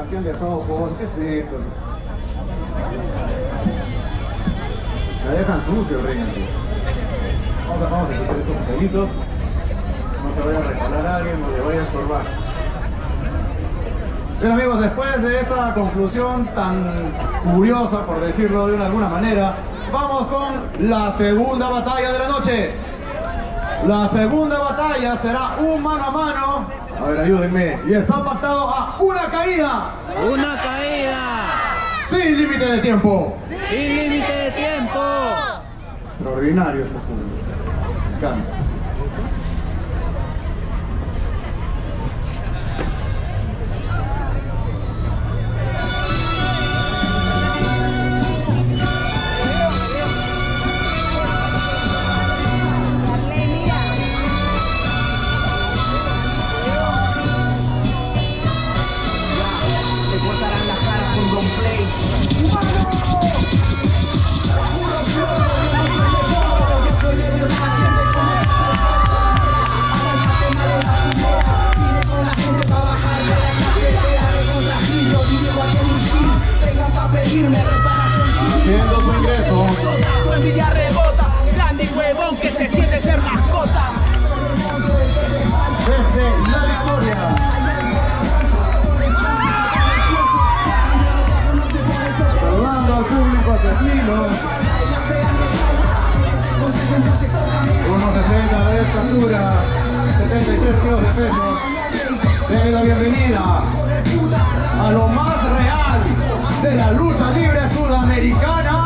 Aquí han dejado cosas, ¿qué es esto? Me dejan sucio el ring aquí. Vamos a quitar estos pelitos. No se vaya a regalar a alguien, no le vaya a estorbar. Bien amigos, después de esta conclusión tan curiosa, por decirlo de alguna manera, vamos con la segunda batalla de la noche. La segunda batalla será un mano a mano. A ver, ayúdenme. Y está pactado a una caída. ¡Una caída! Sin límite de tiempo. ¡Sin límite de tiempo! Extraordinario este juego. Me encanta. Haciendo su ingreso. Tu envidia rebota, grande y huevón que se siente ser mascota. Desde la victoria. Saludando al público a su estilo. 1.60 de estatura, 73 kilos de peso. Denle la bienvenida a lo más real de la lucha libre sudamericana.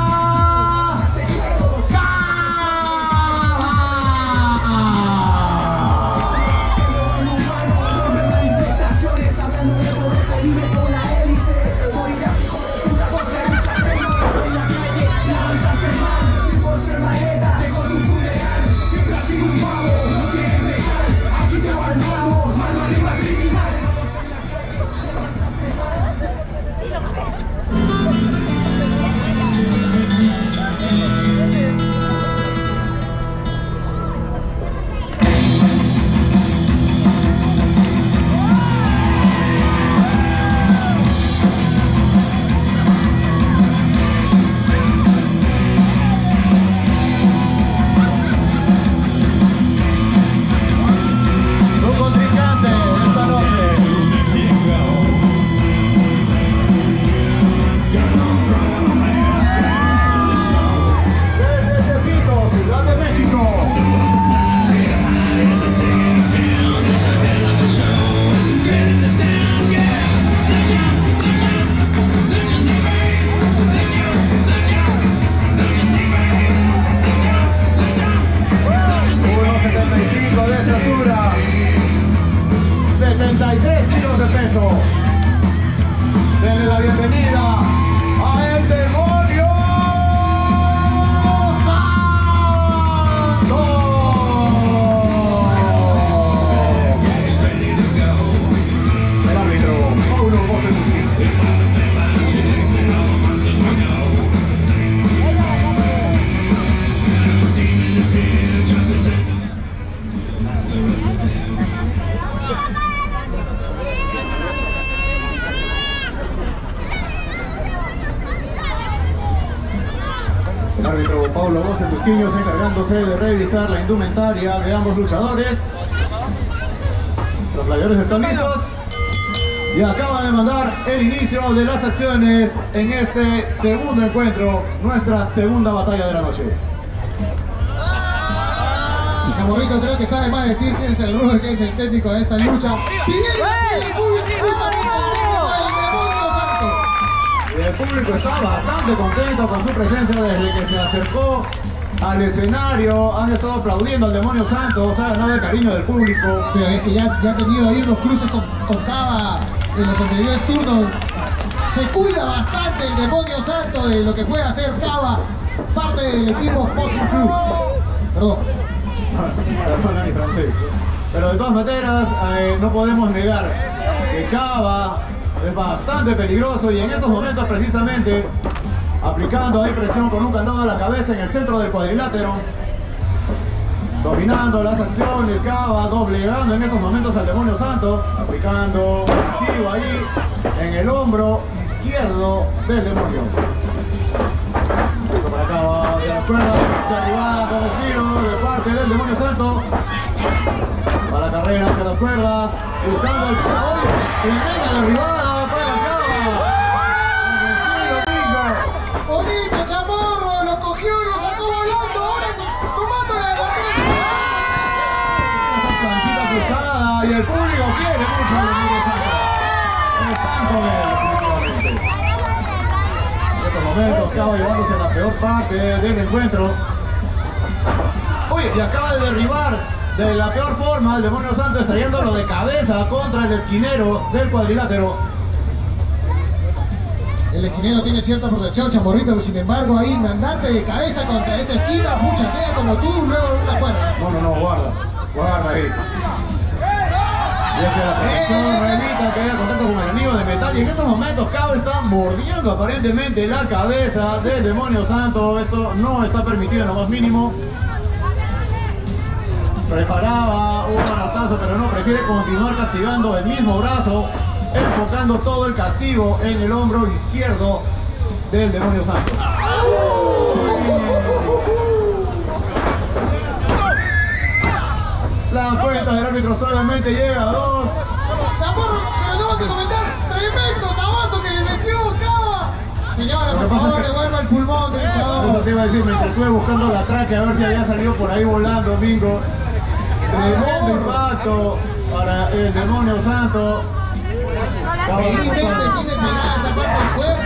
Denle la bienvenida a el demonio Santo. El árbitro Paulo Bocetuski. El árbitro Paulo Bocetusquiños encargándose de revisar la indumentaria de ambos luchadores. Los gladiadores están listos y acaban de mandar el inicio de las acciones en este segundo encuentro, nuestra segunda batalla de la noche. Y Chamorrito, creo que está de más decir quién es el rudo, que es el técnico de esta lucha. El público está bastante contento con su presencia desde que se acercó al escenario. Han estado aplaudiendo al demonio Santos, ha ganado el cariño del público. Pero es que ya ha tenido ahí unos cruces con Cava en los anteriores turnos. Se cuida bastante el demonio Santo de lo que puede hacer Cava, parte del equipo Fucking Crew. Perdón. Perdona mi francés. Pero de todas maneras, no podemos negar que Cava es bastante peligroso y en estos momentos precisamente aplicando ahí presión con un candado a la cabeza en el centro del cuadrilátero. Dominando las acciones, Cava doblegando en estos momentos al demonio santo, aplicando castigo ahí en el hombro izquierdo del demonio. Eso para Cava hacia la cuerda, derribada con estilo de parte del demonio santo. Para la carrera hacia las cuerdas, buscando el oye, tremenda derribada para Cava. Bonito, Chamorro, lo cogió y lo sacó volando. Ahora tomando la Planchita cruzada y el público quiere mucho al demonio santo. Están con él, definitivamente. En estos momentos Cava llevándose la peor parte del encuentro. Oye, y acaba de derribar de la peor forma el demonio santo, estrellándolo de cabeza contra el esquinero del cuadrilátero. El esquinero tiene cierta protección, Chamorrito, pero sin embargo ahí mandarte de cabeza contra esa esquina, pucha, queda como tú, luego una fuera. No, guarda ahí. Y es que la protección remita que haya contacto con el anillo de metal, y en estos momentos Cava está mordiendo aparentemente la cabeza del demonio santo. Esto no está permitido en lo más mínimo. Preparaba un manotazo, pero no, prefiere continuar castigando el mismo brazo, enfocando todo el castigo en el hombro izquierdo del demonio santo. La cuenta del árbitro solamente llega a 2. Chamorro, pero no vas a comentar, tremendo tabazo que le metió Cava. Señora, por favor, devuelva el pulmón del luchador. Eso te iba a decir, me entretuve buscando la tráquea a ver si había salido por ahí volando, Mingo. Tremendo impacto para el demonio santo. Felizmente tiene pegada esa parte del cuerpo.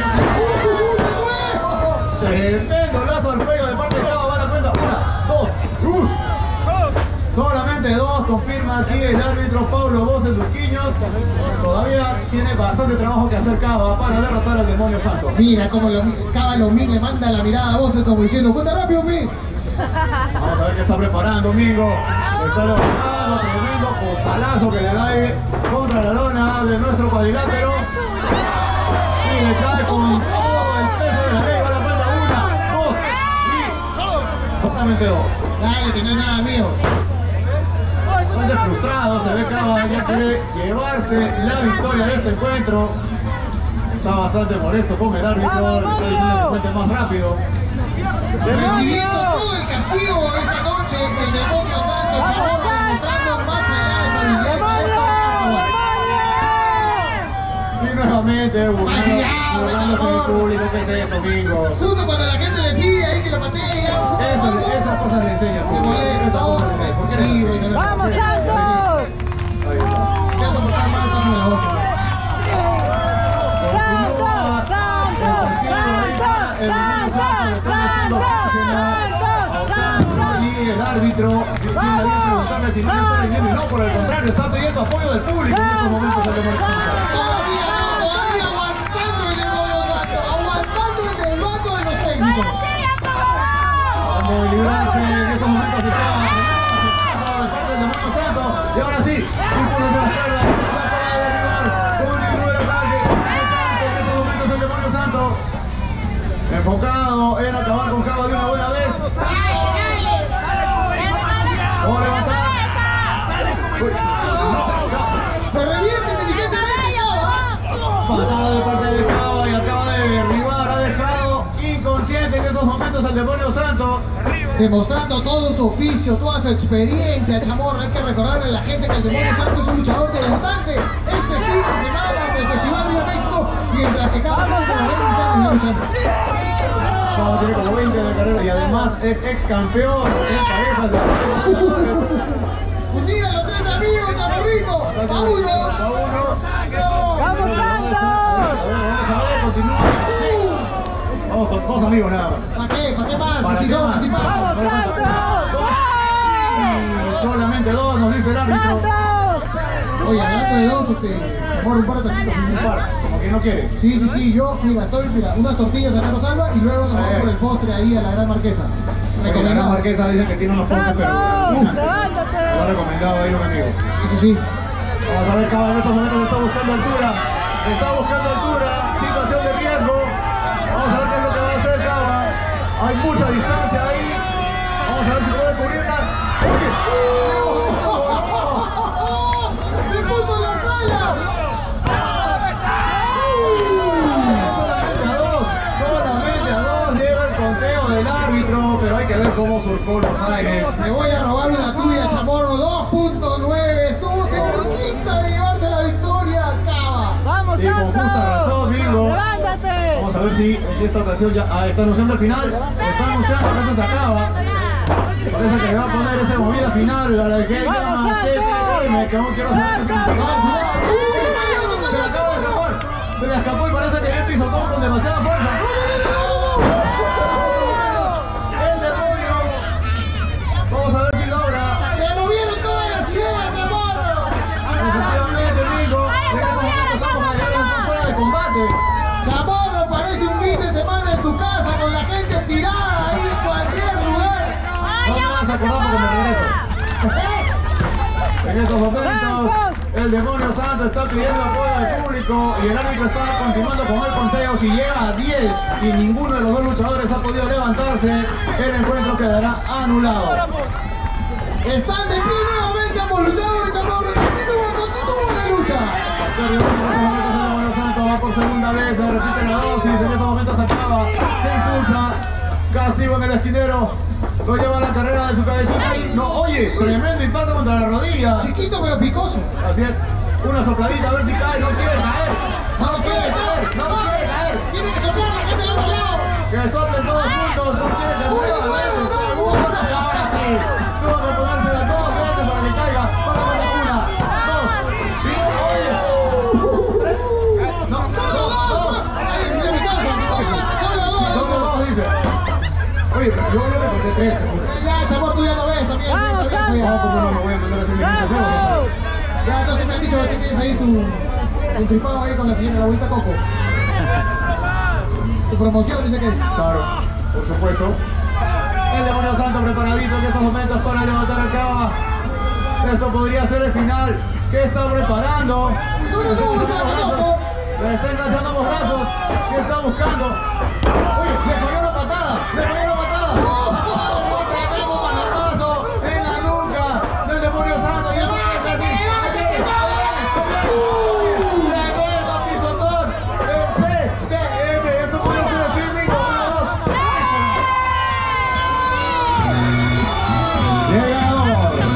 Tremendo lazo al cuello de parte de Cava, va la cuenta. 1, 2. Solamente 2, confirma aquí el árbitro Paulo Voces Lusquiños. Todavía tiene bastante trabajo que hacer Cava para derrotar al demonio santo. Mira cómo Cava le manda la mirada a Voces como diciendo, cuenta rápido, mi. Vamos a ver qué está preparando Mingo. Está levantando, tremendo costalazo que le da ahí contra la lona de nuestro cuadrilátero. Y le cae con todo el peso de la ley. Va la cuenta, 1, 2 y solamente 2. Dale, que no es nada mío. Bastante frustrado, se ve Cava, ya quiere llevarse la victoria de este encuentro. Está bastante molesto con el árbitro, le está diciendo que cuente más rápido. Recibiendo todo el castigo esta noche, el demonio santo Chamorro demostrando más allá de esa habilidad. Y nuevamente burlándose del público. ¿Qué es esto, Mingo? Justo cuando la gente le pide ahí que lo patee. Esas cosas le enseñas tú. Esas cosas le enseñas. ¿Por qué eres así? ¡Vamos, Santos! Ahí está. Ya soportar mal, pásame la boca. El árbitro tiene que preguntarle si no está viniendo, y no, por el contrario, está pidiendo apoyo del público en estos momentos el demonio santo. Todavía aguantando el demonio santo, aguantando el bando de los técnicos. Tratando de librarse en estos momentos de Cava, de parte del demonio santo, y ahora sí, impulsa la cuerda, la acaba de derribar con el número ataque. En estos momentos el demonio santo, enfocado en acabar con Cava de una buena vez. Vamos a levantar. Lo revierte inteligentemente, Cava. Patada de parte de Cava y acaba de derribar, ha dejado inconsciente en estos momentos al demonio santo. Demostrando todo su oficio, toda su experiencia, Chamorro. Hay que recordarle a la gente que el demonio santo es un luchador debutante este fin de semana del Festival Viva México, mientras que Cava no se la ve luchando. Cava tiene como 20 de carrera y además es ex campeón en parejas de Unir a los tres amigos, Chamorrito. A uno. ¡Vamos, Santos! Vamos a ver, continúa. Vamos con 2 amigos nada más. ¿Para qué? ¿Para qué más? ¿Para Si qué son, más? así ¡Vamos, para. Santos! Y solamente 2 nos dice el árbitro. Oye, hablando de dos, Chamorro, un par de taquitos. Un par, como quien no quiere. Sí, yo, mira, unas tortillas acá nos salva y luego nos vamos por el postre ahí a la Gran Marquesa. La Gran Marquesa dice que tiene unos fondos, pero ¡Levántate! lo ha recomendado ahí un amigo. Sí. Vamos a ver, Cava en estos momentos está buscando altura. Está buscando altura, situación de riesgo. Vamos a ver qué es lo que va a hacer Cava. Hay mucha distancia ahí. Vamos a ver si puede cubrirla. ¡Se puso en la sala! Solamente a dos llega el conteo del árbitro, pero hay que ver cómo surcó los aires. Te voy a robar una tuya, Chamorro. 2.9. Estuvo cerquita de llevarse la victoria. Cava. ¡Vamos, Y con Santos! justa razón, Bingo. ¡Levántate! Vamos a ver si en esta ocasión ya está anunciando el final. Está anunciando que eso se acaba. Parece que le va a poner esa movida final a la que él llama ¡Vamos, CTM, que aún quiero saber qué significa. ¡Santos! Se le acaba de escapar. Se le escapó y parece que él pisotó con demasiada fuerza. El demonio. Vamos a ver si logra. ¡Le movieron todas las ideas, Chamorro! Efectivamente, Bingo. En estos momentos estamos fuera de combate. Chamorro, parece un fin de semana en tu casa con la gente tirada ahí en cualquier lugar. No me vas a acordar porque me regreso. En estos momentos, el demonio santo está pidiendo apoyo al público y el árbitro está continuando con el conteo. Si llega a 10 y ninguno de los dos luchadores ha podido levantarse, el encuentro quedará anulado. Están de pie nuevamente ambos luchadores, Chamorro. Continúa la lucha. El demonio santo va por segunda vez, se repite la dosis, en estos momentos se acaba, se impulsa, castigo en el esquinero. Lo lleva a la carrera de su cabecita y no, oye, tremendo impacto contra la rodilla. Chiquito pero picoso. Así es, una sopladita a ver si cae, no quiere caer. No quiere caer, no quiere caer. Tiene que soplar a la gente del otro lado. Que soplen todos juntos, no quiere caer. Segunda, y ahora sí. Tuvo que ponérsela 2 veces para que caiga. Para poner 1, 2, y oye. 3, no, 2. Ahí, mira mi casa. Solo dos. 2 dice. Oye, pero yo le conté 3, te juro. Ya, Chamorro, tú ya no ves también. ¡Vamos, Está bien, No, como no me voy a mandar a hacer mi ¡Santos! Ya, entonces me han dicho que tienes ahí tu tripado ahí con la señora, la abuelita Coco. Tu promoción dice que es. Claro, por supuesto. El demonio santo preparadito en estos momentos para levantar el cava. Esto podría ser el final. ¿Qué está preparando? No, se la conozco. Le está enganchando los brazos. ¿Qué está buscando? Oye, le falló la patada. Le falló la patada. Tremendo manotazo en la nuca del demonio santo. Y eso que es aquí. Tremendo pisotón. El CTM. Esto puede ser el fin, Bingo. 1, 2. Llegador.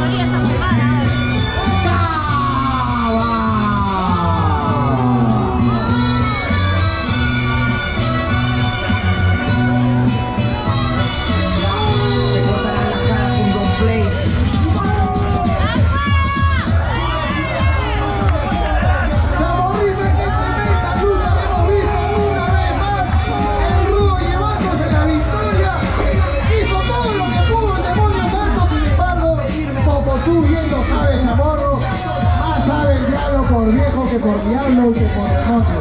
Te cortarán la cara con Don Play. Chamorro dice que tremenda lucha la hemos visto una vez más. El rudo llevándose la victoria. Hizo todo lo que pudo el demonio santo, sin embargo, como tú bien lo sabes, Chamorro, más sabe el diablo por viejo que por diablo que por demonio.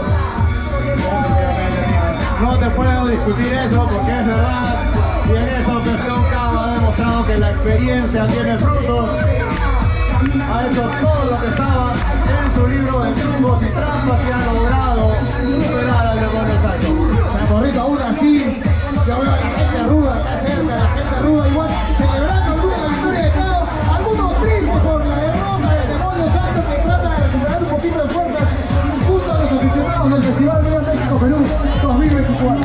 No te puedo discutir eso porque es verdad. Y en esta ocasión Cava ha demostrado que la experiencia tiene frutos. Ha hecho todo lo que estaba en su libro de trucos y trampas y ha logrado superar al demonio santo. Chamorrito, aún así, yo veo a la gente ruda acá cerca, la gente ruda igual, celebrando alguna la victoria de Cao, algunos tristes por la derrota del demonio santo que trata de recuperar un poquito de fuerzas junto a los aficionados del Festival Río México-Perú 2024.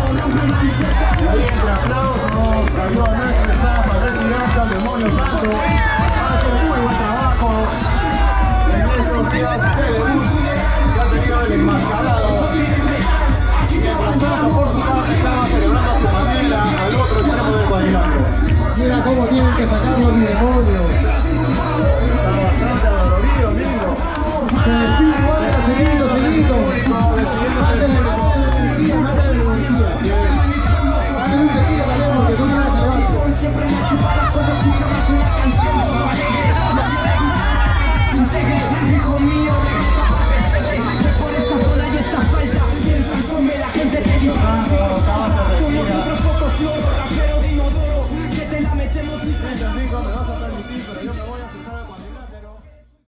Entre aplausos, ayudamente está para retirarse al demonio santo. Ha hecho un muy buen trabajo en estos días de debut que ha tenido el enmascarado. Mientras tanto, por su parte, estaba celebrando a su familia al otro extremo del cuadrilátero. Mira cómo tienen que sacarlo mi demonio.